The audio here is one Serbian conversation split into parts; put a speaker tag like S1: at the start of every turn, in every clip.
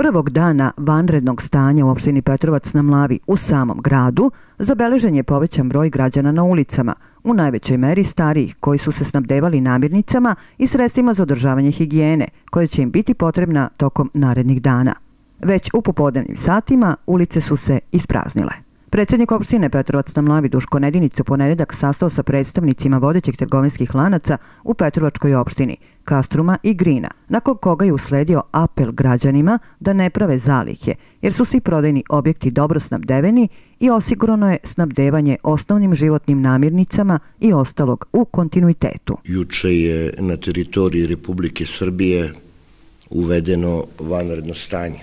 S1: prvog dana vanrednog stanja u opštini Petrovac na Mlavi u samom gradu zabeležen je povećan broj građana na ulicama, u najvećoj meri starijih koji su se snabdevali namirnicama i sredstvima za održavanje higijene, koje će im biti potrebna tokom narednih dana. Već u popodnevnim satima ulice su se ispraznile. Predsjednik opštine Petrovac na Mlavi Duško Nedinić u ponedeljak sastao sa predstavnicima vodećih trgovinskih lanaca u Petrovačkoj opštini, Kastruma i Grina, nakon koga je usledio apel građanima da ne prave zalihe, jer su svi prodajni objekti dobro snabdeveni i osigurano je snabdevanje osnovnim životnim namirnicama i ostalog u kontinuitetu.
S2: Juče je na teritoriji Republike Srbije uvedeno vanredno stanje.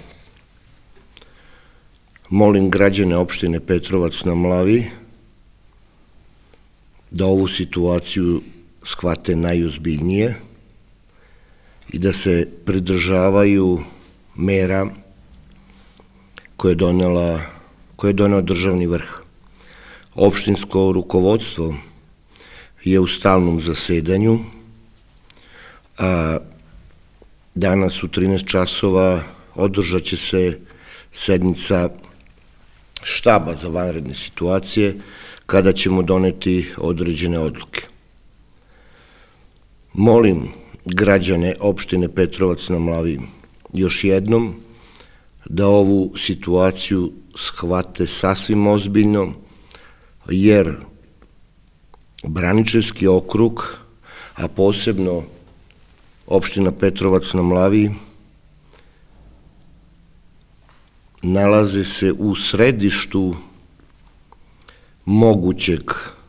S2: Molim građane opštine Petrovac na Mlavi da ovu situaciju shvate najozbiljnije i da se pridržavaju mera koje je doneo državni vrh. Opštinsko rukovodstvo je u stalnom zasedanju, a danas u 13 časova održat će se sednica štaba za vanredne situacije, kada ćemo doneti određene odluke. Molim građane opštine Petrovac na Mlavi još jednom da ovu situaciju shvate sasvim ozbiljno, jer Braničevski okrug, a posebno opština Petrovac na Mlavi, nalaze se u središtu mogućeg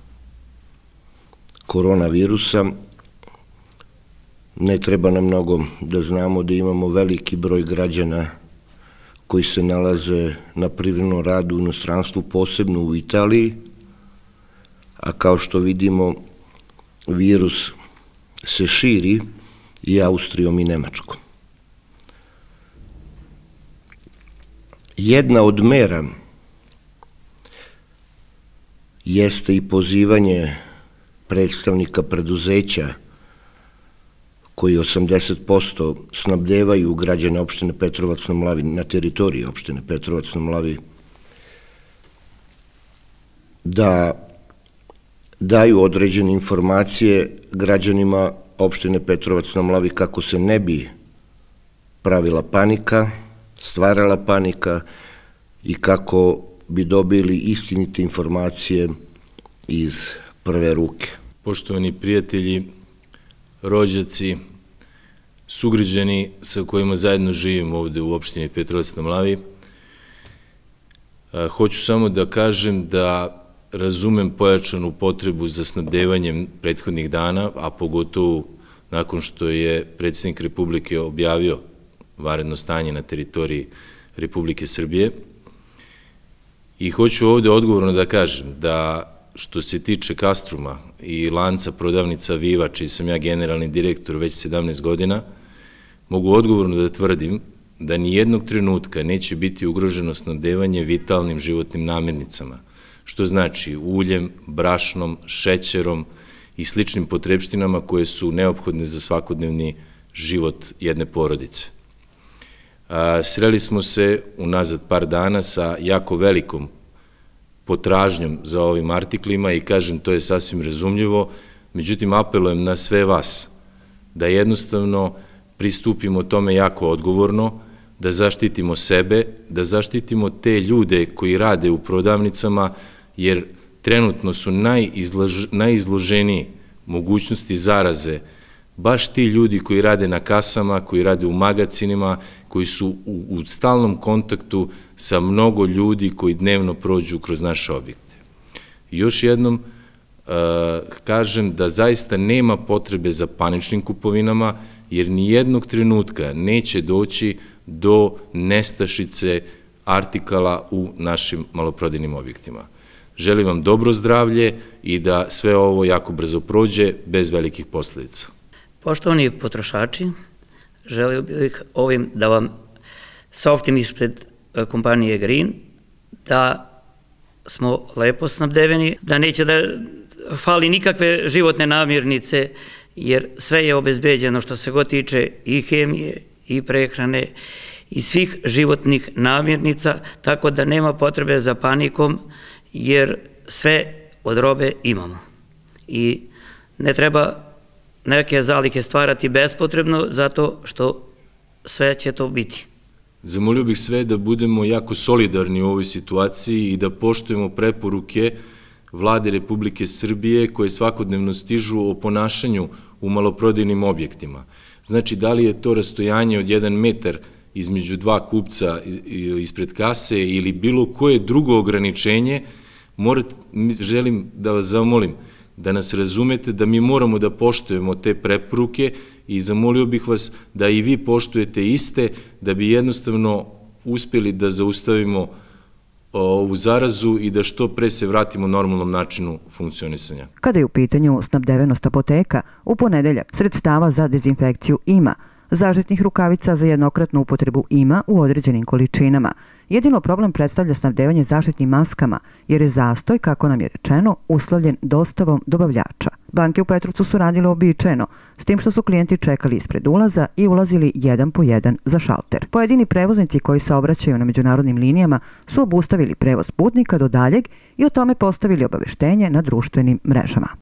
S2: koronavirusa. Ne treba nam mnogo da znamo da imamo veliki broj građana koji se nalaze na privremenom radu u inostranstvu, posebno u Italiji, a kao što vidimo virus se širi i Austrijom i Nemačkom. Jedna od mera jeste i pozivanje predstavnika preduzeća koji 80% snabdevaju građane opštine Petrovac na Mlavi, na teritoriji opštine Petrovac na Mlavi, da daju određene informacije građanima opštine Petrovac na Mlavi kako se ne bi pravila panika, stvarala panika i kako bi dobili istinite informacije iz prve ruke.
S3: Poštovani prijatelji, rođaci, sugrađani sa kojima zajedno živimo ovde u opštini Petrovac na Mlavi, hoću samo da kažem da razumem pojačanu potrebu za snabdevanjem prethodnih dana, a pogotovo nakon što je predsjednik Republike objavio vanredno stanje na teritoriji Republike Srbije. I hoću ovde odgovorno da kažem da što se tiče Kastruma i lanca prodavnica Viva, čiji sam ja generalni direktor već 17 godina, mogu odgovorno da tvrdim da ni jednog trenutka neće biti ugroženo snabdevanje vitalnim životnim namirnicama, što znači uljem, brašnom, šećerom i sličnim potrebštinama koje su neophodne za svakodnevni život jedne porodice. Sreli smo se unazad par dana sa jako velikom potražnjom za ovim artiklima i kažem, to je sasvim razumljivo, međutim apelujem na sve vas da jednostavno pristupimo tome jako odgovorno, da zaštitimo sebe, da zaštitimo te ljude koji rade u prodavnicama, jer trenutno su najizloženiji mogućnosti zaraze baš ti ljudi koji rade na kasama, koji rade u magacinima, koji su u stalnom kontaktu sa mnogo ljudi koji dnevno prođu kroz naše objekte. Još jednom kažem da zaista nema potrebe za paničnim kupovinama, jer ni jednog trenutka neće doći do nestašice artikala u našim maloprodajnim objektima. Želim vam dobro zdravlje i da sve ovo jako brzo prođe bez velikih posledica.
S4: Poštovani potrošači, želio bih ovim da vam saopštim ispred kompanije Green da smo lepo snabdeveni, da neće da fali nikakve životne namirnice, jer sve je obezbeđeno što se god tiče i hemije, i prehrane, i svih životnih namirnica, tako da nema potrebe za panikom, jer sve od robe imamo. I ne treba neke zalihe stvarati bespotrebno, zato što sve će to biti.
S3: Zamolio bih sve da budemo jako solidarni u ovoj situaciji i da poštujemo preporuke Vlade Republike Srbije koje svakodnevno stižu o ponašanju u maloprodajnim objektima. Znači, da li je to rastojanje od 1 metar između dva kupca ispred kase ili bilo koje drugo ograničenje, želim da vas zamolim da nas razumete, da mi moramo da poštujemo te preporuke i zamolio bih vas da i vi poštujete iste, da bi jednostavno uspeli da zaustavimo ovu zarazu i da što pre se vratimo normalnom načinu funkcionisanja.
S1: Kada je u pitanju snabdevenost apoteka, u ponedeljak sredstava za dezinfekciju ima, zaštitnih rukavica za jednokratnu upotrebu ima u određenim količinama. Jedino problem predstavlja snabdevanje zaštitnim maskama, jer je zastoj, kako nam je rečeno, uslovljen dostavom dobavljača. Banke u Petrovcu su radile uobičajeno, s tim što su klijenti čekali ispred ulaza i ulazili jedan po jedan za šalter. Pojedini prevoznici koji se obraćaju na međunarodnim linijama su obustavili prevoz putnika do daljeg i o tome postavili obaveštenje na društvenim mrežama.